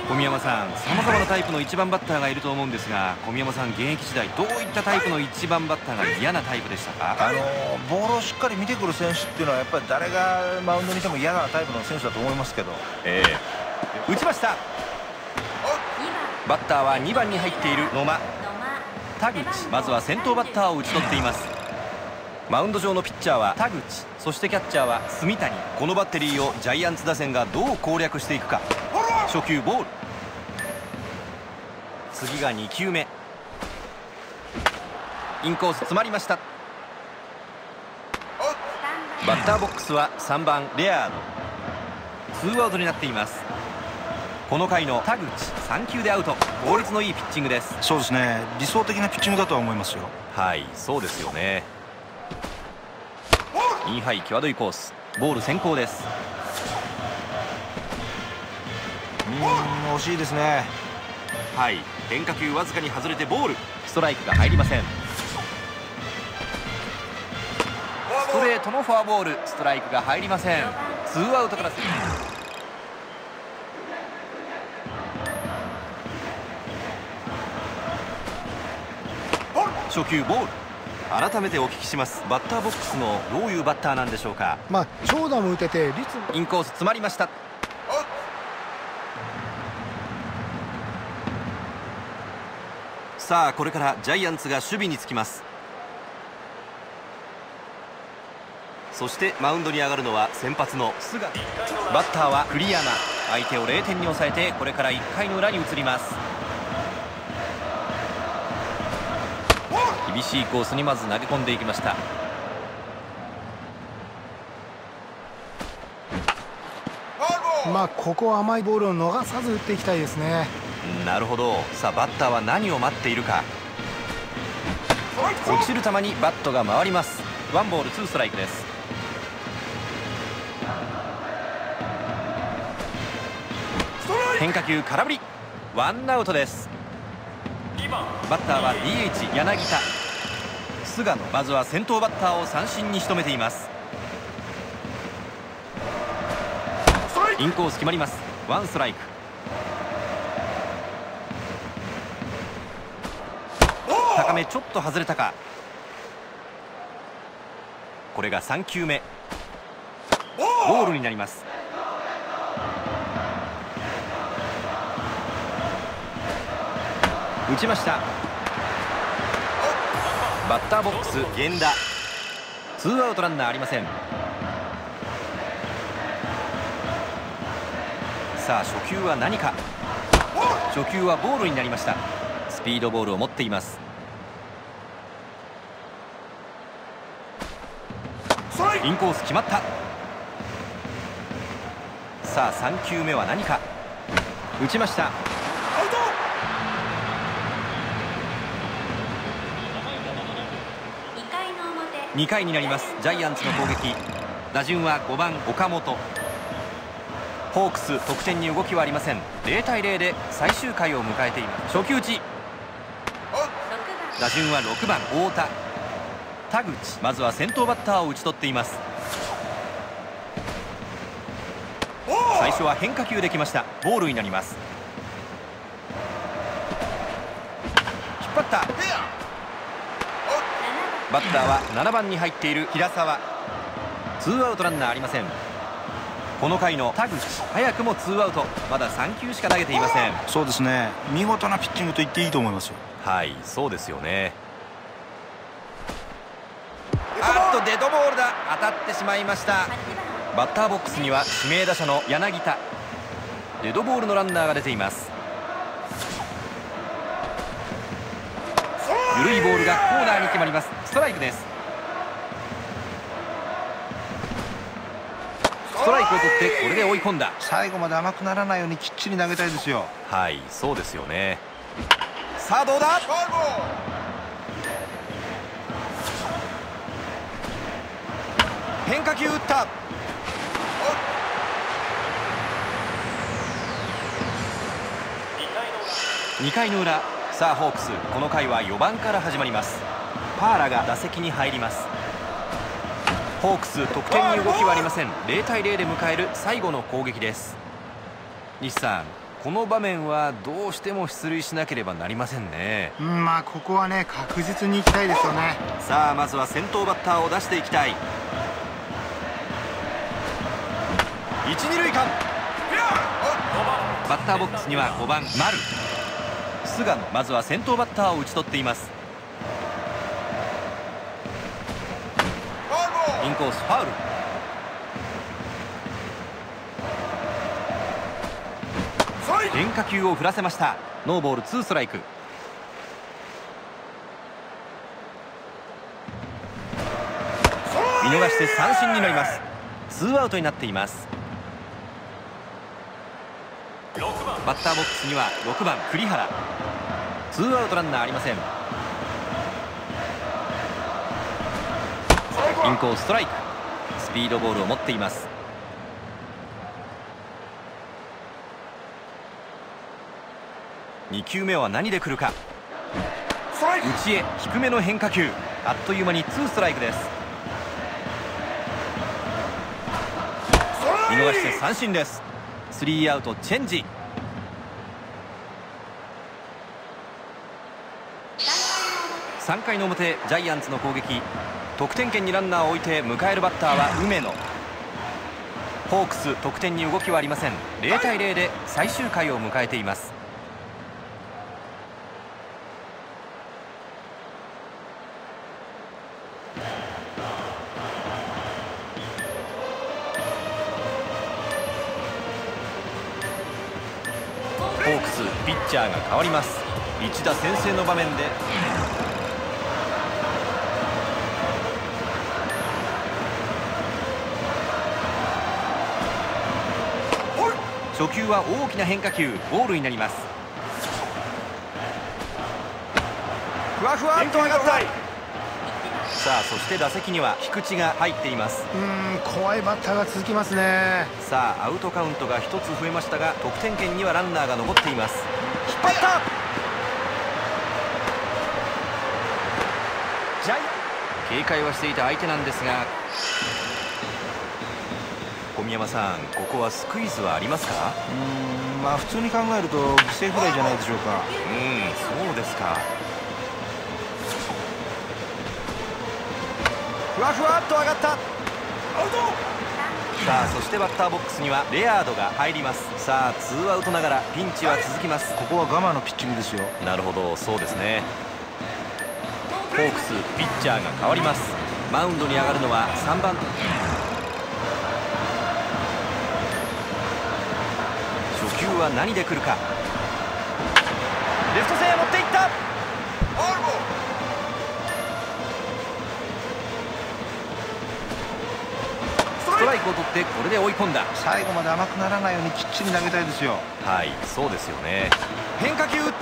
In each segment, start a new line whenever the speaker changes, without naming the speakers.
小宮山さん、さまざまなタイプの1番バッターがいると思うんですが、小宮山さん現役時代どういったタイプの1番バッターが嫌なタイプでしたか？
ボールをしっかり見てくる選手っていうのはやっぱり誰がマウンドにいても嫌なタイプの選手だと思いますけど。
打ちました。バッターは2番に入っている野間、田口、まずは先頭バッターを打ち取っています。マウンド上のピッチャーは田口、そしてキャッチャーは住谷。このバッテリーをジャイアンツ打線がどう攻略していくか。初球ボール、次が2球目、インコース詰まりました。バッターボックスは3番レアード。ツーアウトになっています。この回の田口、3球でアウト。効率のいいピッチングです。
そうですね、理想的なピッチングだとは思いますよ。
はい、そうですよね。インハイ際どいコース、ボール先行です。
惜しいですね。
はい、変化球わずかに外れてボール。ストライクが入りません。ストレートのフォアボール、ストライクが入りません。ツーアウトから初球ボール。改めてお聞きします。バッターボックスのどういうバッターなんでしょうか？
長打も打てて率も。
インコース詰まりました。さあこれからジャイアンツが守備につきます。そしてマウンドに上がるのは先発の菅。バッターは栗山。相手を0点に抑えてこれから1回の裏に移ります。厳しいコースにまず投げ込んでいきました。
ここは甘いボールを逃さず打っていきたいですね。
なるほど。さあバッターは何を待っているか。落ちる球にバットが回ります。ワンボールツーストライクです。変化球空振り、ワンアウトです。バッターは DH 柳田。菅野、まずは先頭バッターを三振に仕留めています。インコース決まります。ワンストライク。高めちょっと外れたか。これが3球目、ボールになります。打ちました。バッターボックス源田。ツーアウトランナーありません。さあ初球は何か。初球はボールになりました。スピードボールを持っています。インコース決まった。さあ3球目は何か。打ちました。2回になります。ジャイアンツの攻撃。打順は5番岡本。ホークス得点に動きはありません。0対0で最終回を迎えています。初球打ち。打順は6番太田。田口、まずは先頭バッターを打ち取っています。最初は変化球できました。ボールになります。引っ張った。バッターは7番に入っている平沢。ツーアウトランナーありません。この回の田口、早くもツーアウト。まだ3球しか投げていません。
そうですね、見事なピッチングと言っていいと思いますよ。
はい、そうですよね。デッドボールだ。当たってしまいました。バッターボックスには指名打者の柳田。デッドボールのランナーが出ています。緩いボールがコーナーに決まります。ストライクです。ストライクを取ってこれで追い込んだ。
最後まで甘くならないようにきっちり投げたいですよ。
はい、そうですよね。さあどうだ。変化球打った。2回の裏。さあホークス、この回は4番から始まります。パーラが打席に入ります。ホークス得点に動きはありません。0対0で迎える最後の攻撃です。西さん、 この場面はどうしても出塁しなければなりませんね。
まあここはね確実に行きたいですよね。
さあまずは先頭バッターを出していきたい。一二塁間、バッターボックスには5番丸。菅野、まずは先頭バッターを打ち取っています。インコースファウル。変化球を振らせました。ノーボール2ストライク。見逃して三振になります。2アウトになっています。バッターボックスには6番栗原。2アウトランナーありません。インコースストライク。スピードボールを持っています。2球目は何で来るか。内へ低めの変化球。あっという間に2ストライクです。見逃して三振です。3アウトチェンジ。3回の表、ジャイアンツの攻撃。得点圏にランナーを置いて迎えるバッターは梅野。ホークス得点に動きはありません。0対0で最終回を迎えています。ホークスピッチャーが変わります。一打先制の場面で初球は大きな変化球、ボールになります。ふわふわっと上がった。さあそして打席には菊池が入っています。
怖いバッターが続きますね。
さあアウトカウントが1つ増えましたが、得点圏にはランナーが残っています。引っ張った。ジャイアン警戒はしていた相手なんですが、小宮山さん、ここはスクイズはありますか？
まあ普通に考えると犠牲フライじゃないでしょうか。
そうですか。ふわふわっと上がった。アウト。さあそしてバッターボックスにはレアードが入ります。さあ2アウトながらピンチは続きます。
ここは我慢のピッチングですよ。
なるほど、そうですね。ホークスピッチャーが変わります。マウンドに上がるのは3番。初球は何で来るか。レフト線へ持っていった。ストライクを取ってこれで追い込んだ。
最後まで甘くならないようにきっちり投げたいですよ。
はい、そうですよね。変化球打った。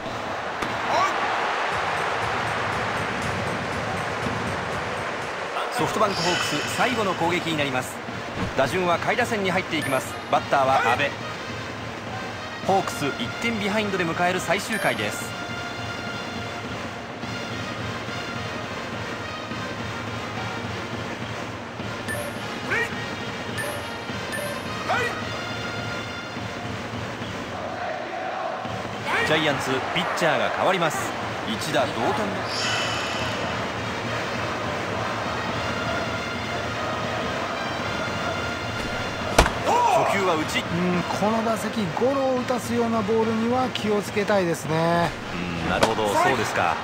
ソフトバンクホークス最後の攻撃になります。打順は下位打線に入っていきます。バッターは阿部。ホークス1点ビハインドで迎える最終回です。ジャイアンツピッチャーが変わります。一打同点。初球は内。
この打席ゴロを打たすようなボールには気をつけたいですね。
なるほど、そうですか。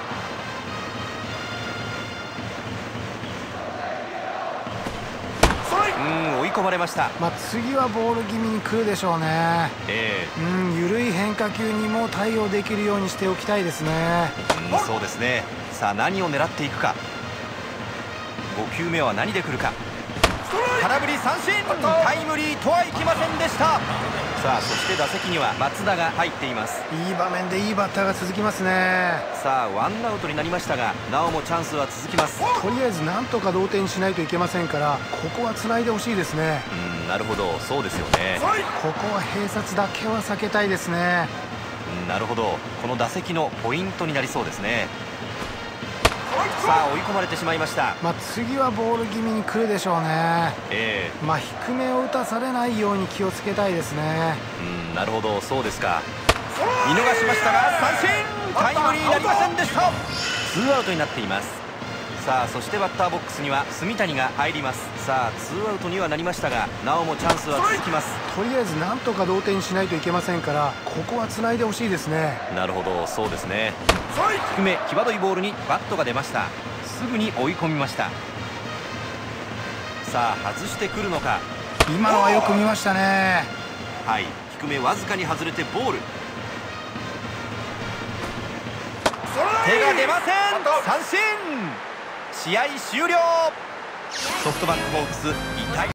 追い込まれました。
次はボール気味に来るでしょうね。緩い変化球にも対応できるようにしておきたいですね。
そうですね。さあ何を狙っていくか。5球目は何で来るか。空振り三振。タイムリーとはいきませんでした。さあそして打席には松田が入っています。
いい場面でいいバッターが続きますね。
さあワンアウトになりましたが、なおもチャンスは続きます。
とりあえずなんとか同点にしないといけませんから、ここはつないでほしいですね。
なるほど、そうですよね。
ここは併殺だけは避けたいですね。
なるほど、この打席のポイントになりそうですね。 さあ追い込まれてしまいました。
次はボール気味に来るでしょうね。低めを打たされないように気をつけたいですね。
なるほど、そうですか。見逃しましたが三振、タイムリーになりませんでした。2アウトになっています。さあそしてバッターボックスには住谷が入ります。さあ2アウトにはなりましたが、なおもチャンスは続きます。
とりあえずなんとか同点にしないといけませんから、ここはつないでほしいですね。
なるほど、そうですね。低め際どいボールにバットが出ました。すぐに追い込みました。さあ外してくるのか。
今のはよく見ましたね。
はい、低めわずかに外れてボール。手が出ません。三振。試合終了。ソフトバンクホークス痛い